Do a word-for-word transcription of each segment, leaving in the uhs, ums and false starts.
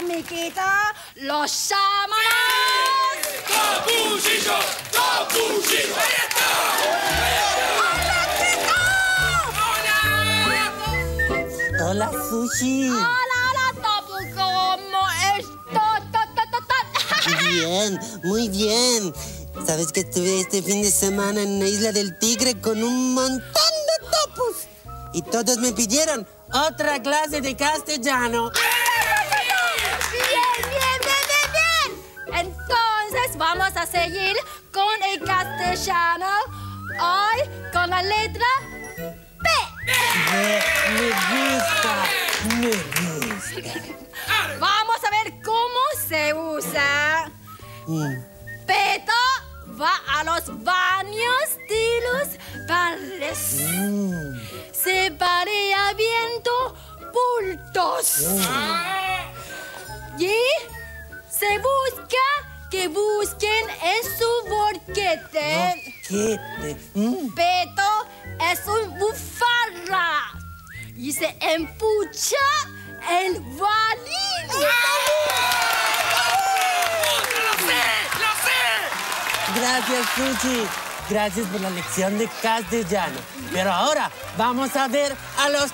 amiguita, los llamamos... ¡Capuchillo! ¡Capuchillo! ¡Ahí está! ¡Hola, chicos! Hola. Hola, Sushi. Hola, hola, Topo. ¿Cómo estás? Bien, muy bien. ¿Sabes que estuve este fin de semana en la Isla del Tigre con un montón de topos? Y todos me pidieron otra clase de castellano. Bien, bien, bien, bien, bien. Entonces vamos a seguir con el castellano. Hoy con la letra P. Me, me gusta, me gusta. Vamos a ver cómo se usa. Mm. Peto va a los baños de los padres. Mm. Se parea viendo bultos. Mm. Y se busca que busquen en su boquete. Boquete. Mm. Peto es un bufarra y se empucha el balín. ¡Lo sé! ¡Lo sé! Gracias, Sushi. Gracias por la lección de castellano. Pero ahora vamos a ver a los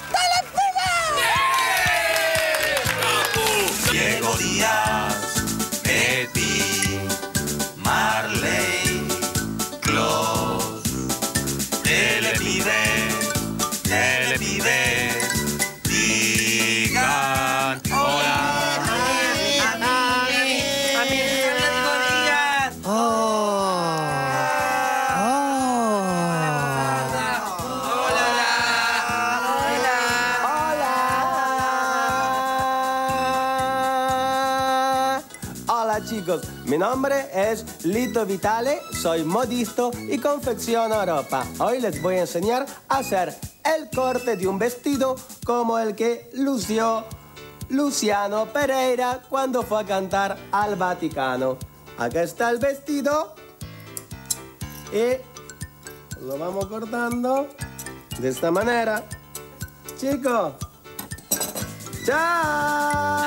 telepilas. Diego Díaz, Betty, Marley, Claus, Telepibes, Telepibes, digan hola. Chicos, mi nombre es Lito Vitale, soy modisto y confecciono ropa. Hoy les voy a enseñar a hacer el corte de un vestido como el que lució Luciano Pereira cuando fue a cantar al Vaticano. Acá está el vestido y lo vamos cortando de esta manera. Chicos, ¡chao!